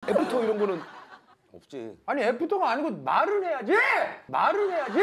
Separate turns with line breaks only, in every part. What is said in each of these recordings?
애프터 이런 거는
없지.
아니 애프터가 아니고 말은 해야지. 말은 해야지.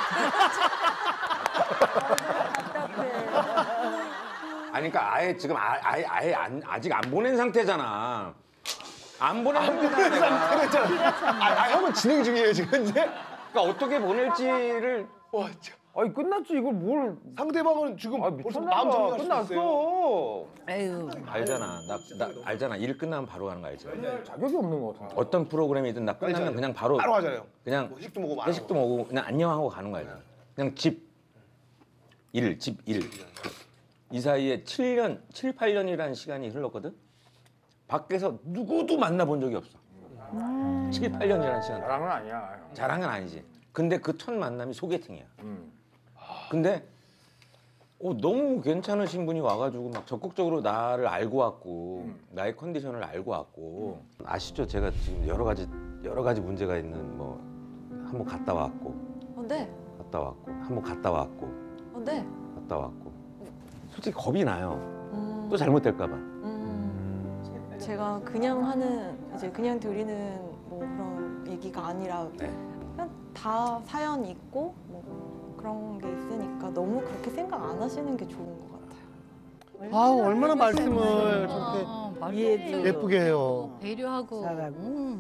아니 그러니까 아예 지금 아직 안 보낸 상태잖아. 안 보낸
상태잖아. 형은 진행 중이에요 지금 이제.
그러니까 어떻게 보낼지를.
와, 참.
아니 끝났지 이걸 뭘?
상대방은 지금 벌써
미쳤나
마음
봐.
정리할 수 있어요.
끝났어.
에휴.
알잖아. 나 알잖아. 일 끝나면 바로 가는 거 알지?
자격이 없는 것 같아.
어떤 프로그램이든 나 끝나면 그냥 바로
하잖아요.
그냥
뭐 회식도 먹고
회식도 먹고 그냥 안녕하고 가는 거야. 그냥 집 일. 이 사이에 7, 8년이라는 시간이 흘렀거든. 밖에서 누구도 만나본 적이 없어. 7, 8년이라는 시간.
자랑은 아니야.
자랑은 아니지. 근데 그 첫 만남이 소개팅이야. 근데 너무 괜찮으신 분이 와가지고 막 적극적으로 나를 알고 왔고 나의 컨디션을 알고 왔고 아시죠? 제가 지금 여러 가지 문제가 있는 뭐 한번 갔다 왔고
네.
갔다 왔고 한번 갔다 왔고
네.
갔다 왔고 솔직히 겁이 나요. 또 잘못될까 봐.
제가 그냥 하는 이제 그냥 드리는 뭐 그런 얘기가 아니라
네.
그냥 다 사연 있고 뭐 그런 게 있으니까 너무 그렇게 생각 안 하시는 게 좋은 것 같아요.
아우 얼마나 말씀을 저렇게
이해도
예쁘게 해요.
배려하고.
잘하고.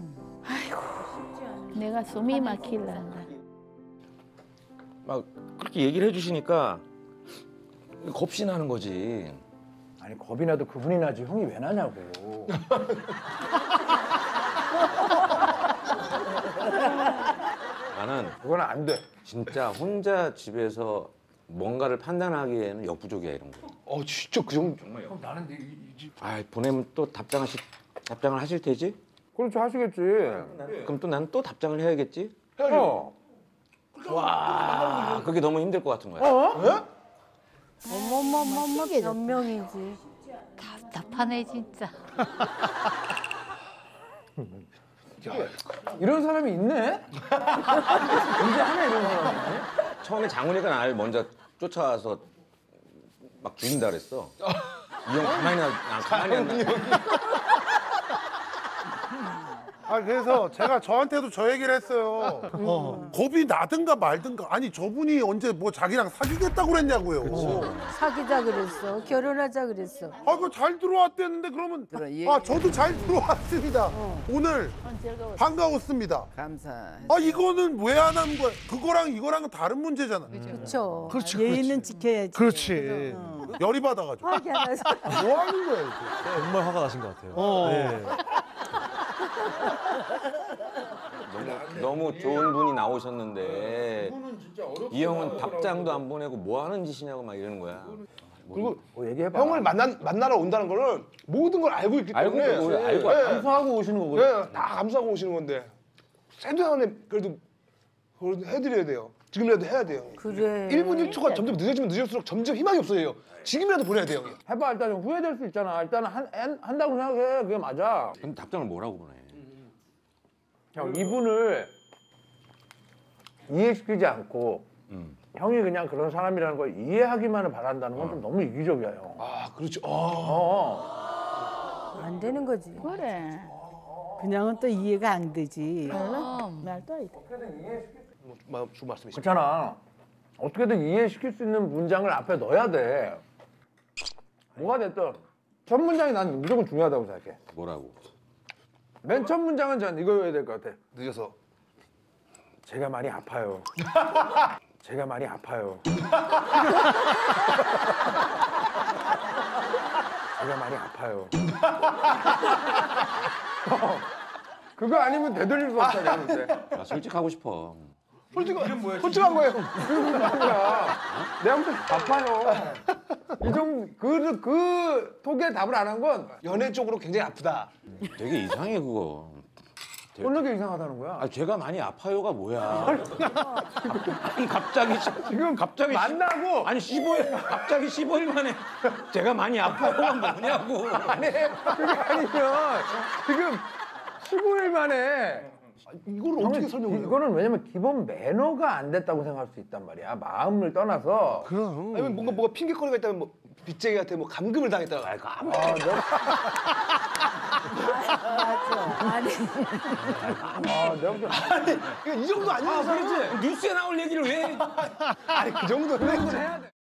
내가 숨이 막힐라.
막 그렇게 얘기를 해주시니까 겁이 나는 거지.
아니 겁이 나도 그분이 나지 형이 왜 나냐고.
나는
그건 안 돼.
진짜 혼자 집에서 뭔가를 판단하기에는 역부족이야 이런 거.
진짜 그 정도.
정말
형 나는
보내면 또 답장을 하실 테지?
그렇죠 하시겠지.
그럼 또 난 또 답장을 해야겠지?
어.
와, 그게 너무 힘들 것 같은 거야.
어머머머머 변명이지.
답답하네 진짜.
이런 사람이 있네? 이제 하나 이런 사람이 있네?
처음에 장훈이가 나를 먼저 쫓아와서 막 죽인다 그랬어. 이 형 가만히 안 놔.
그래서 제가 저한테도 저 얘기를 했어요. 겁이 나든가 말든가. 아니 저분이 언제 뭐 자기랑 사귀겠다고 그랬냐고요.
사귀자 그랬어. 결혼하자 그랬어.
그거 잘 들어왔댔는데 그러면
예.
저도 잘 들어왔습니다. 오늘 반가웠습니다.
감사.
이거는 왜 안 하는 거야? 그거랑 이거랑은 다른 문제잖아.
그렇죠.
그렇지,
예의는 지켜야지.
그렇지. 열이 받아가지고.
화기 안 나서.
뭐 하는 거야 이게?
정말 화가 나신 것 같아요. 네.
너무 좋은 분이 나오셨는데 이 형은 답장도 안 보내고 뭐 하는 짓이냐고 막 이러는 거야.
그리고
뭐 얘기해봐.
형을 만나러 온다는 거는 모든 걸 알고 있기 때문에
알고
감수하고 오시는 거거든.
다 감수하고 오시는 건데 쎄도 안에 그래도 해드려야 돼요. 지금이라도 해야 돼요.
그래.
1분 1초가 점점 늦어지면 늦을수록 점점 희망이 없어져요. 지금이라도 보내야 돼요.
해봐 일단 좀 후회될 수 있잖아. 일단은 한다고 생각해. 그게 맞아.
그럼 답장을 뭐라고 보내?
형 이분을 이해시키지 않고 형이 그냥 그런 사람이라는 걸 이해하기만을 바란다는 건 좀 너무 이기적이야 형.
그렇죠.
안 되는 거지.
그래.
그냥은 또 이해가 안 되지.
말도 안 돼.
무슨 말씀이십니까?
그렇잖아. 어떻게든 이해시킬 수 있는 문장을 앞에 넣어야 돼. 뭐가 됐든 첫 문장이 난 무조건 중요하다고 생각해.
뭐라고?
맨 첫 문장은 전 이거여야 될 것 같아.
늦어서.
제가 많이 아파요. 제가 많이 아파요. 제가 많이 아파요. 그거 아니면 되돌릴 수 없다 그랬는데.
나 솔직하고 싶어.
솔직한 거예요.
내가 무슨 아파요. 그 톡에 답을 안 한 건
연애 쪽으로 굉장히 아프다.
되게 이상해 그거.
어느 게 이상하다는 거야.
제가 많이 아파요가 뭐야? 아니 갑자기 지금 갑자기
만나고
아니 15일 갑자기 15일 만에 제가 많이 아파요가 뭐냐고.
아니 그게 아니면 지금 15일 만에
이거를 어떻게 설명을 해요?
이거는 왜냐면 기본 매너가 안 됐다고 생각할 수 있단 말이야. 마음을 떠나서.
그럼.
아니면 뭔가 핑계거리가 있다면 뭐 빚쟁이한테 뭐 감금을 당했다가
내가 볼 때
아니 이 정도 아니야.
그렇지. 뉴스에 나올 얘기를 왜?
아니 그 정도는
해야 돼.